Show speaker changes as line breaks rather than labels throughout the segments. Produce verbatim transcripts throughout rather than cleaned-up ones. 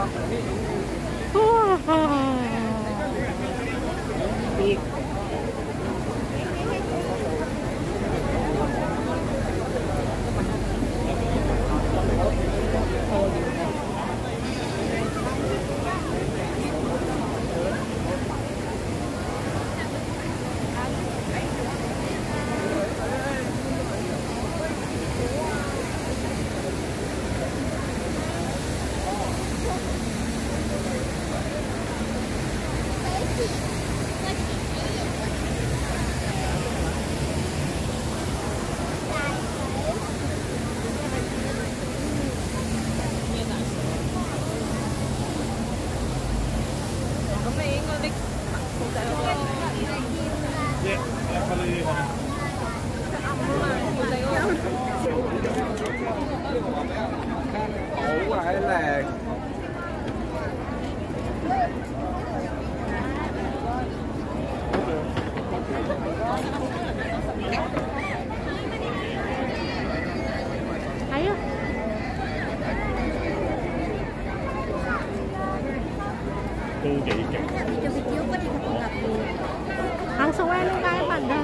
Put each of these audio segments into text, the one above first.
Langsung aja kayak pada.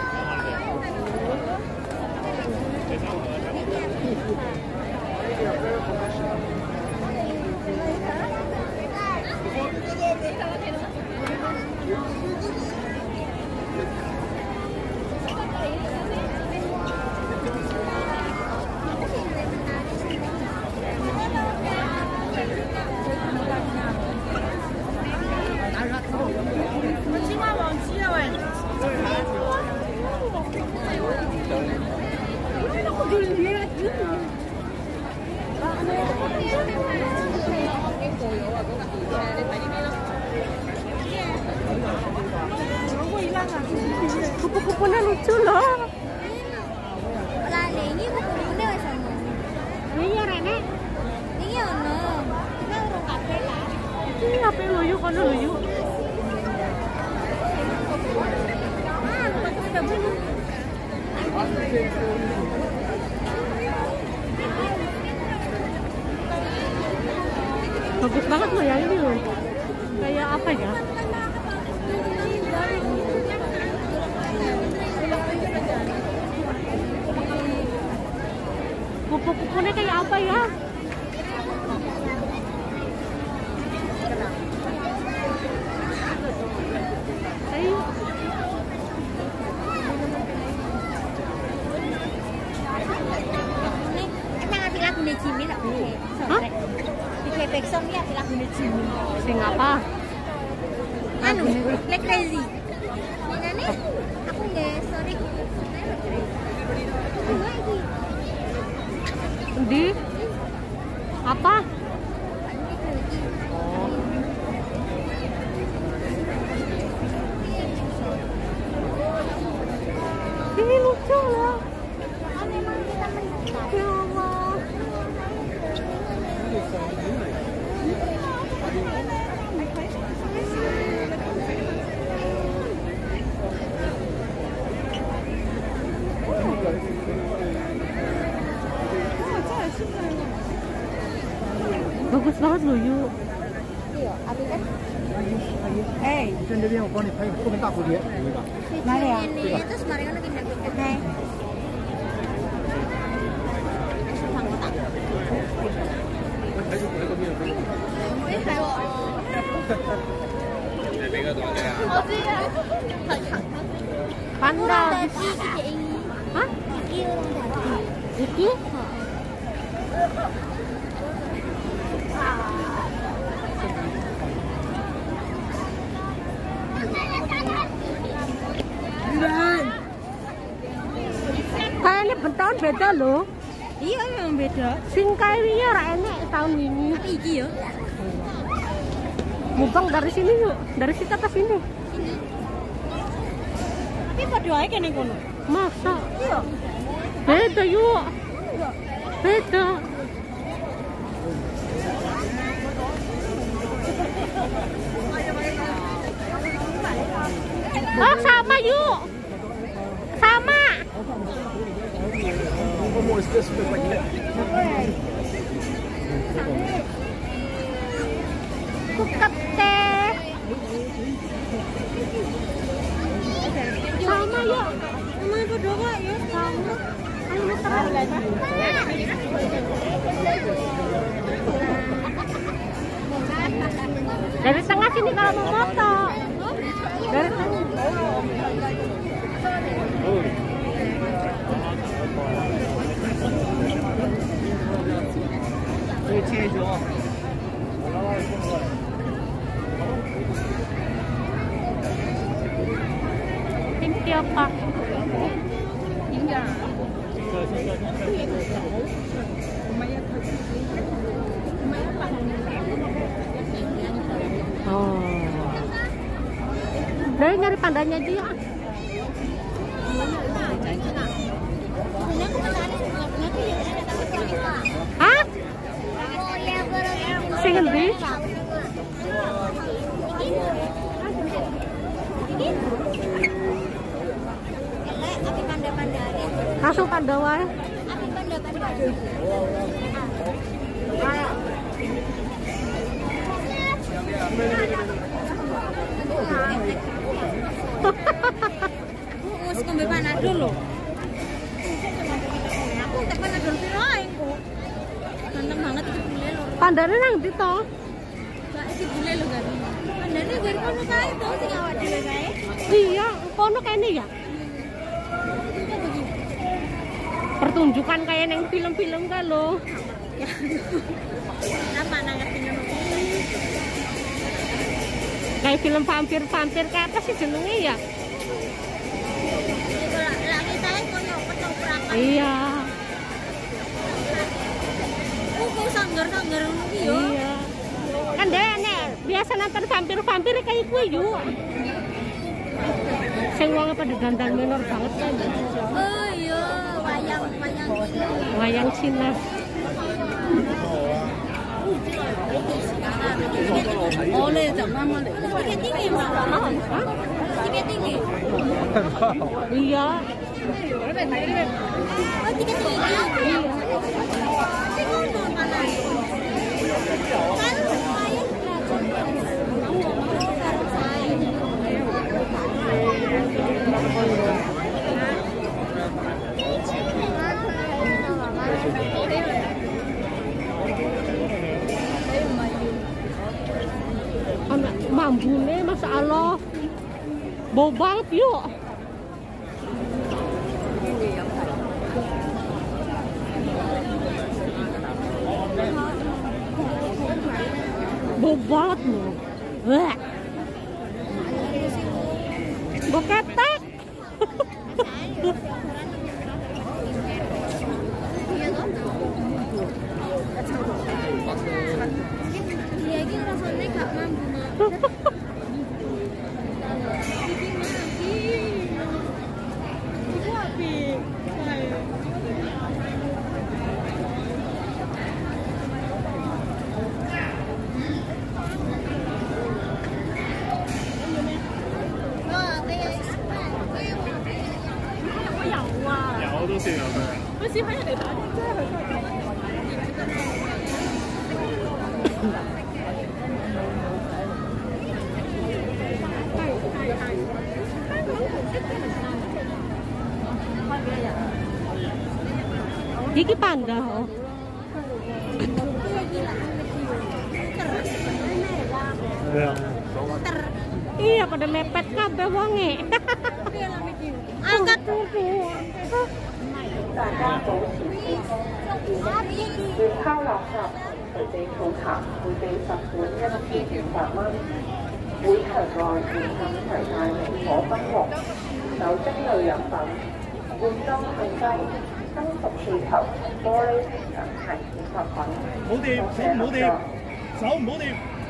Kupu-kupunya lucu loh.
Lah ini kupu-kupunya wis ono.
Iya Rene.
Iya ono. Kita urung kabeh lah.
Iki ape luyu kono luyu.
Ah, aku udah belum.
Bagus banget loh ya ini loh. Kayak apa ya? Kupu-kupunya kayak apa ya? Ayo.
Ini kita ngerti lagu Jimmy lah.
Hah?
Di Quebec song ya lagu Jimmy.
Sing apa?
Anu, Like Crazy. Ini aku nggak sorry.
Di apa? Ini lucu loh. Ya Allah. Bagus banget loh yuk.
Iya, tapi kan
哎，在那边我帮你拍后面大蝴蝶，有一个。
哪里啊？ini terus mari ngono pindah ke Oke.
Panda. Hah?
Iki urung dadi.
Iki? Kayaknya bertahun beda loh.
Iya, memang beda.
Sing kae wingi ora enek tahun ini.
Tapi iki yo.
Mubang dari sini yuk, dari situ ke sini.
Tapi padha ae kene kono.
Masa?
Iya.
Beda yuk. Beda. Oh sama yuk. Sama. Alpukat teh. Sama yuk.
Sama itu doang ya.
Sama. Ayo muter. Dari tengah sini kalau mau foto. Dari tengah. Thank you, Pak. Oh. Dari nyari pandanya dia. Hah? Sing endi? Langsung panda wae.
Mus ngombe panadol lho. Aku tak panadol piro ae kok. Ganteng banget iki bule lho.
Pandane nang ndi to?
Gak iki bule lho gak. Pandane gue kono kae to sing awak dhewe kae.
Iya, kono kene ya. Pertunjukan kayak neng film-film kan lo.
Apa nang ngerti ngono?
Kayak film vampir-vampir kayak apa sih jenenge ya?
Lah kita koyo ketoprak.
Iya.
Kuku sanggar-sanggar ngono ki yo.
Iya. Kan deh nek biasa nonton vampir-vampir kayak kuwi yo. Sing wong pada dandan minor banget kan.
Oh iya, wayang-wayang iki.
Wayang Cina.
Oleh jangan male. Tiket tinggi Mas.
Hah?
Tiket tinggi.
Iya.
Oh, tiket tinggi. Iya. Sing ngono malah. Kan wayang
anak mambune Mas Allah. Bau banget yuk. Bau banget loh. Wah. Bau ketek.
Iya iki rasane gak mampu, Mak. Iki lagi. Iku api.
Iki panda oh. Iya pada mepet kabeh wonge.
Angkat dulu.
大家保持健康，月拋垃圾隨地吐痰會被罰款一千五百蚊。會場內嚴禁攜帶明火燈籠、酒精類飲品、換裝噴劑、金屬氣球、玻璃瓶等危險物品。
唔好掂，手唔好掂，手唔好掂。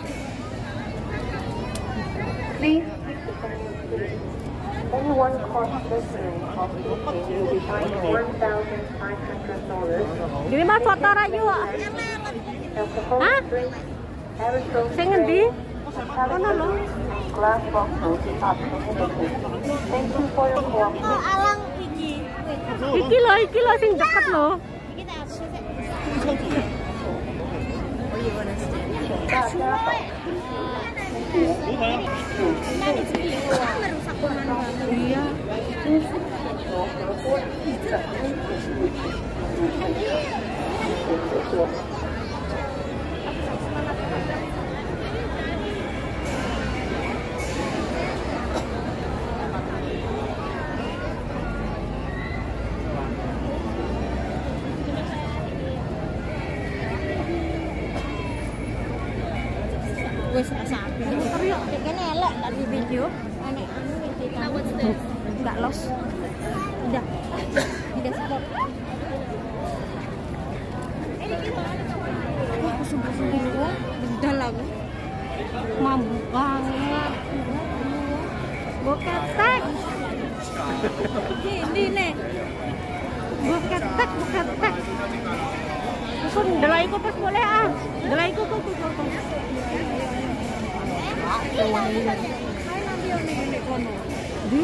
Please keep the fence clean. Anyone caught listening of speaking will be fined one thousand five hundred dollars.
Dili mas foto ra yuk.
Alcohol
Hah?
drinks, aerosol
Sing endi?
Kono lho. Glass bottles are prohibited. Thank you for your cooperation.
Alang iki.
Iki lho, iki lho sing deket lho.
Iki tak
大家保持注意。
merusak pemandangan.
Iya.
和合作地震安全物质组成场，积极合作。
Wes sapi. Tapi yuk, kan elek enggak di video. Aneh anu iki kan. Enggak los. Udah. Udah stop. Wah, kusum-kusum gitu. Bedal aku.
Mampu banget. Gue ketek.
Ini nih.
Gue ketek, gue ketek. Kun, delai ko pas boleh ah. Delai ko ko ko ko. Di?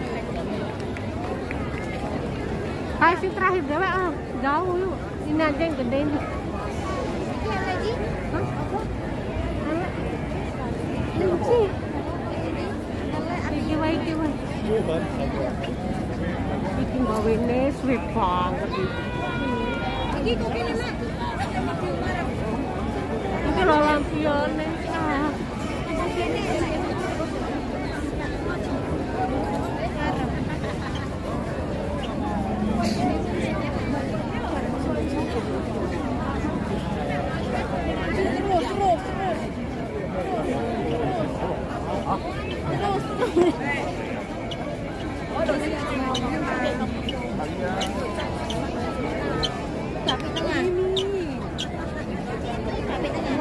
Kayak si terakhir dewe ah, jauh yuk. Ini aja yang gede nih. Hah? Apa? Ini sih. Iki wae iki wae. Iki gawene sweet banget iki.
Iki kopi nih, Mak.
Iki lho lampione. Ah.
Terus, terus, terus. Tapi tengah. Tapi tengah.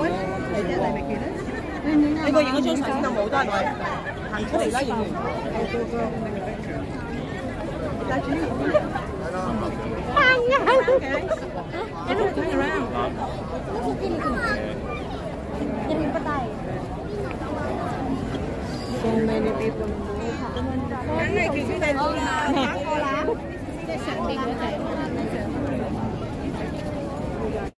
呢個影咗張相就冇得係咪？行出嚟啦，影完。
Masuk ini tuh. Jadi petai.
So many people.
Cái này thì cái này là